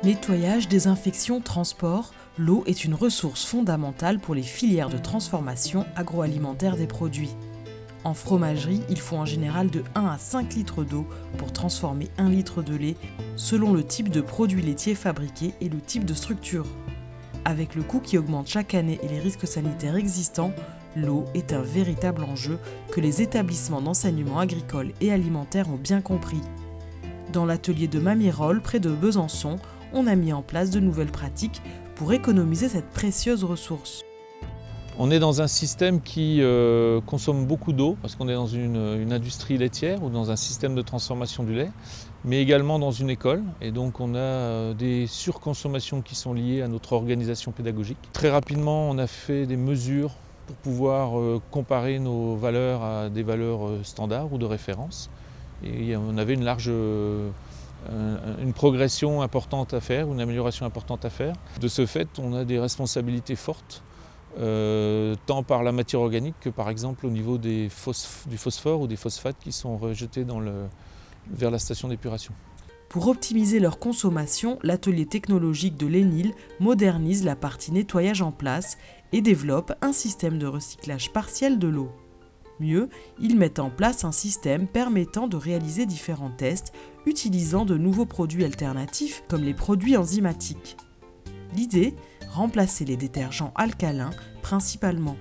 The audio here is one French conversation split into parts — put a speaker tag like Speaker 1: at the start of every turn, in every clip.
Speaker 1: Nettoyage, désinfection, transport, l'eau est une ressource fondamentale pour les filières de transformation agroalimentaire des produits. En fromagerie, il faut en général de 1 à 5 litres d'eau pour transformer 1 litre de lait, selon le type de produit laitier fabriqué et le type de structure. Avec le coût qui augmente chaque année et les risques sanitaires existants, l'eau est un véritable enjeu que les établissements d'enseignement agricole et alimentaire ont bien compris. Dans l'atelier de Mamirol, près de Besançon, on a mis en place de nouvelles pratiques pour économiser cette précieuse ressource.
Speaker 2: On est dans un système qui consomme beaucoup d'eau parce qu'on est dans une industrie laitière ou dans un système de transformation du lait, mais également dans une école. Et donc on a des surconsommations qui sont liées à notre organisation pédagogique. Très rapidement, on a fait des mesures pour pouvoir comparer nos valeurs à des valeurs standards ou de référence. Et on avait une progression importante à faire, une amélioration importante à faire. De ce fait, on a des responsabilités fortes, tant par la matière organique que par exemple au niveau du phosphore ou des phosphates qui sont rejetés vers la station d'épuration.
Speaker 1: Pour optimiser leur consommation, l'atelier technologique de l'ENIL modernise la partie nettoyage en place et développe un système de recyclage partiel de l'eau. Mieux, ils mettent en place un système permettant de réaliser différents tests utilisant de nouveaux produits alternatifs comme les produits enzymatiques. L'idée, remplacer les détergents alcalins principalement.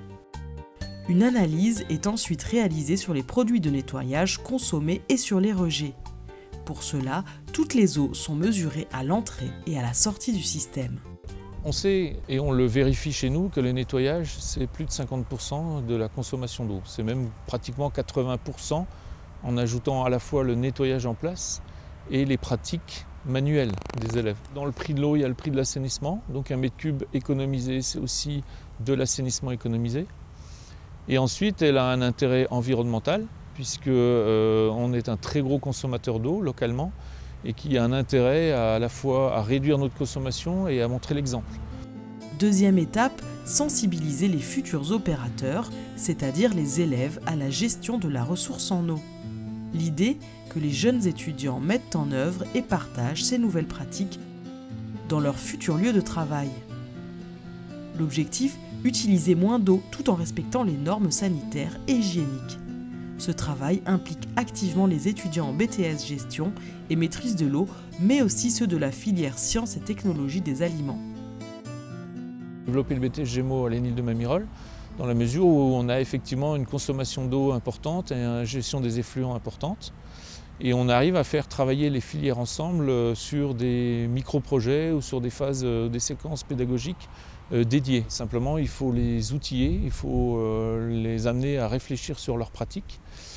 Speaker 1: Une analyse est ensuite réalisée sur les produits de nettoyage consommés et sur les rejets. Pour cela, toutes les eaux sont mesurées à l'entrée et à la sortie du système.
Speaker 2: On sait, et on le vérifie chez nous, que le nettoyage, c'est plus de 50% de la consommation d'eau. C'est même pratiquement 80% en ajoutant à la fois le nettoyage en place et les pratiques manuelles des élèves. Dans le prix de l'eau, il y a le prix de l'assainissement. Donc un mètre cube économisé, c'est aussi de l'assainissement économisé. Et ensuite, elle a un intérêt environnemental, puisqu'on est un très gros consommateur d'eau localement, et qui a un intérêt à la fois à réduire notre consommation et à montrer l'exemple.
Speaker 1: Deuxième étape, sensibiliser les futurs opérateurs, c'est-à-dire les élèves, à la gestion de la ressource en eau. L'idée, que les jeunes étudiants mettent en œuvre et partagent ces nouvelles pratiques dans leur futur lieu de travail. L'objectif, utiliser moins d'eau tout en respectant les normes sanitaires et hygiéniques. Ce travail implique activement les étudiants en BTS Gestion et Maîtrise de l'eau, mais aussi ceux de la filière Sciences et Technologies des aliments.
Speaker 2: Développer le BTS Gémeaux à l'ENIL de Mamirol, dans la mesure où on a effectivement une consommation d'eau importante et une gestion des effluents importante. Et on arrive à faire travailler les filières ensemble sur des micro-projets ou sur des phases, des séquences pédagogiques dédiées. Simplement, il faut les outiller, il faut les amener à réfléchir sur leurs pratiques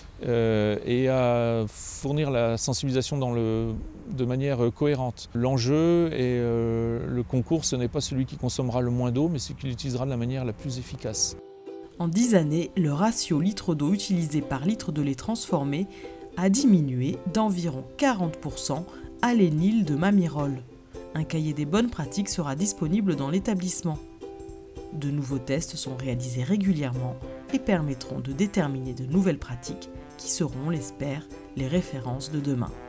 Speaker 2: et à fournir la sensibilisation de manière cohérente. L'enjeu et le concours, ce n'est pas celui qui consommera le moins d'eau, mais celui qui l'utilisera de la manière la plus efficace.
Speaker 1: En 10 années, le ratio litre d'eau utilisé par litre de lait transformé a diminué d'environ 40% à l'ENIL de Mamirol. Un cahier des bonnes pratiques sera disponible dans l'établissement. De nouveaux tests sont réalisés régulièrement et permettront de déterminer de nouvelles pratiques qui seront, on l'espère, les références de demain.